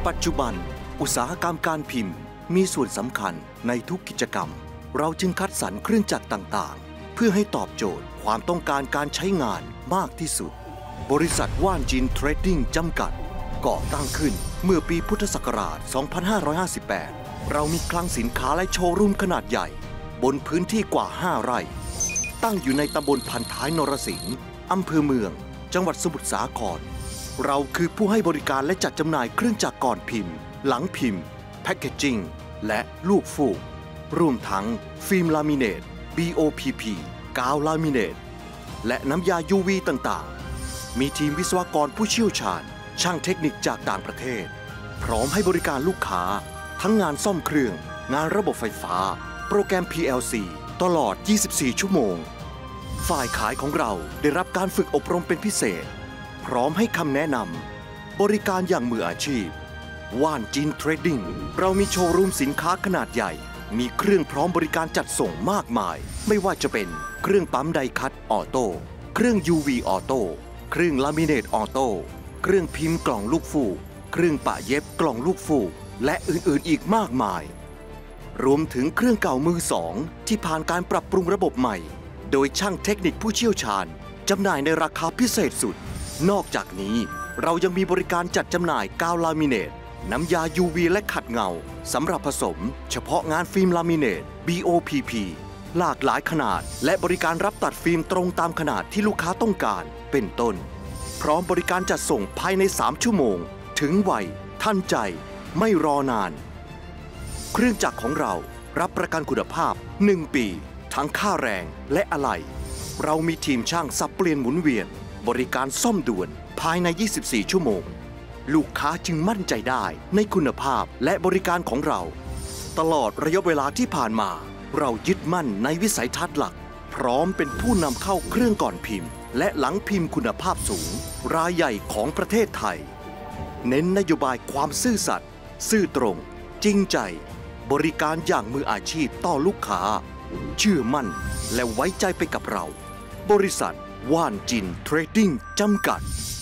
ปัจจุบันอุตสาหกรรมการพิมพ์มีส่วนสำคัญในทุกกิจกรรมเราจึงคัดสรรเครื่องจักรต่างๆเพื่อให้ตอบโจทย์ความต้องการการใช้งานมากที่สุดบริษัทว่านจินเทรดดิ้งจำกัดก่อตั้งขึ้นเมื่อปีพุทธศักราช 2558 เรามีคลังสินค้าและโชว์รูมขนาดใหญ่บนพื้นที่กว่า 5 ไร่ตั้งอยู่ในตำบลพันท้ายนรสิงห์อำเภอเมืองจังหวัดสมุทรสาครเราคือผู้ให้บริการและจัดจำหน่ายเครื่องจักรก่อนพิมพ์หลังพิมพ์แพคเกจจิ้งและลูกฟูกรวมทั้งฟิล์มลามิเนต BOPP กาวลามิเนตและน้ำยา UV ต่างๆมีทีมวิศวกรผู้เชี่ยวชาญช่างเทคนิคจากต่างประเทศพร้อมให้บริการลูกค้าทั้งงานซ่อมเครื่องงานระบบไฟฟ้าโปรแกรม PLC ตลอด 24 ชั่วโมงฝ่ายขายของเราได้รับการฝึกอบรมเป็นพิเศษพร้อมให้คำแนะนำบริการอย่างมืออาชีพว่านจินเทรดดิ้งเรามีโชว์รูมสินค้าขนาดใหญ่มีเครื่องพร้อมบริการจัดส่งมากมายไม่ว่าจะเป็นเครื่องปั๊มไดคัตออโต้เครื่อง UV ออโต้เครื่องลามิเนตออโต้เครื่องพิมพ์กล่องลูกฟูกเครื่องปะเย็บกล่องลูกฟูกและอื่นๆอีกมากมายรวมถึงเครื่องเก่ามือสองที่ผ่านการปรับปรุงระบบใหม่โดยช่างเทคนิคผู้เชี่ยวชาญจำหน่ายในราคาพิเศษสุดนอกจากนี้เรายังมีบริการจัดจำหน่ายกาวลามิเนตน้ำยา UV และขัดเงาสำหรับผสมเฉพาะงานฟิล์มลามิเนต BOPP หลากหลายขนาดและบริการรับตัดฟิล์มตรงตามขนาดที่ลูกค้าต้องการเป็นต้นพร้อมบริการจัดส่งภายใน 3 ชั่วโมงถึงไวทันใจไม่รอนานเครื่องจักรของเรารับประกันคุณภาพ 1 ปีทั้งค่าแรงและอะไหล่เรามีทีมช่างสับเปลี่ยนหมุนเวียนบริการซ่อมด่วนภายใน 24 ชั่วโมงลูกค้าจึงมั่นใจได้ในคุณภาพและบริการของเราตลอดระยะเวลาที่ผ่านมาเรายึดมั่นในวิสัยทัศน์หลักพร้อมเป็นผู้นำเข้าเครื่องก่อนพิมพ์และหลังพิมพ์คุณภาพสูงรายใหญ่ของประเทศไทยเน้นนโยบายความซื่อสัตย์ซื่อตรงจริงใจบริการอย่างมืออาชีพต่อลูกค้าเชื่อมั่นและไว้ใจไปกับเราบริษัทว่านจินเทรดดิ้งจำกัด